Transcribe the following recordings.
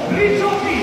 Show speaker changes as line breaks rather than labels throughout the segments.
Ricciotti.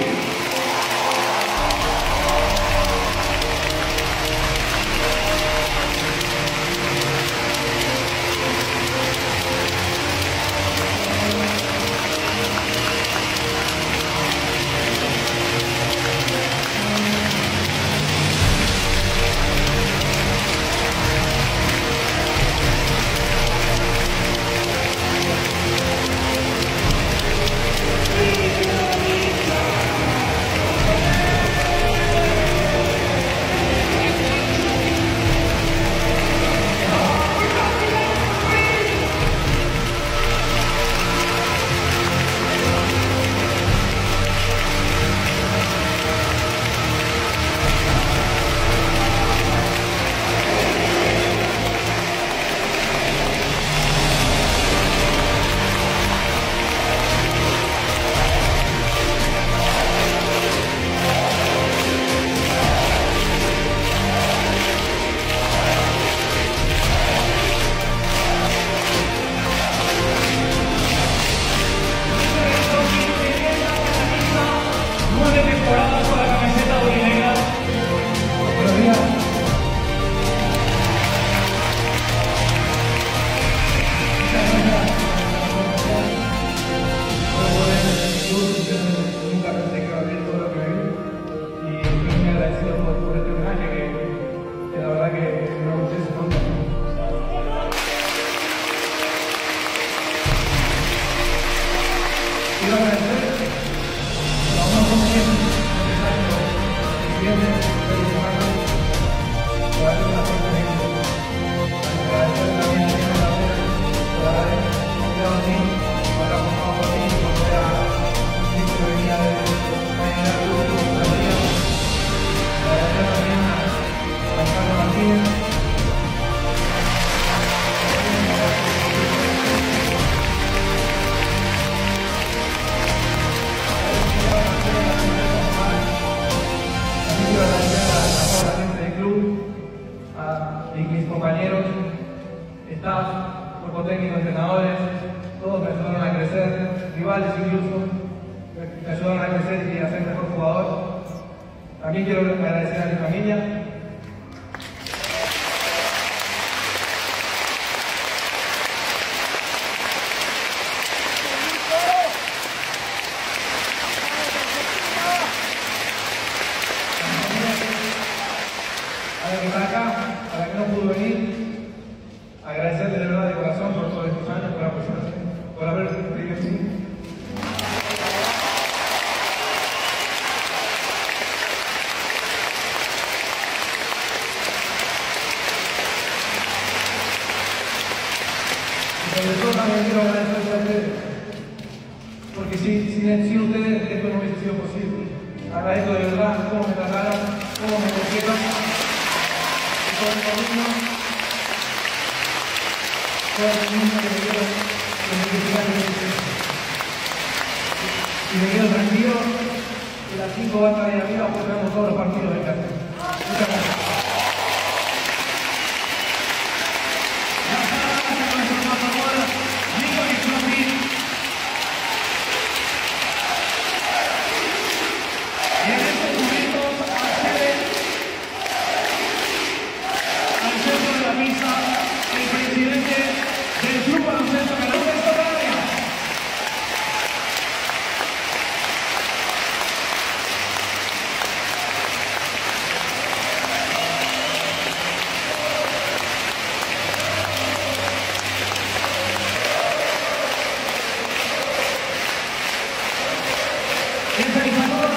Y mis compañeros, staff, cuerpo técnico, entrenadores, todos me ayudaron a crecer, rivales incluso, me ayudaron a crecer y a ser mejor jugador. También quiero agradecer a mi familia. A la que está acá, a la que no pudo venir, agradecerle de verdad de corazón por todos estos años, por apoyarme, por haber creído en mí. Y sobre todo también quiero agradecerles a ustedes, porque sin ustedes esto no hubiese sido posible. Agradezco de verdad cómo me trataron, cómo me cogieron. Todo el camino, todo el mundo que me dio, y me quedo tranquilo que las 5 van a estar ahí arriba porque tenemos todos los partidos de casa. Muchas gracias. Piensa que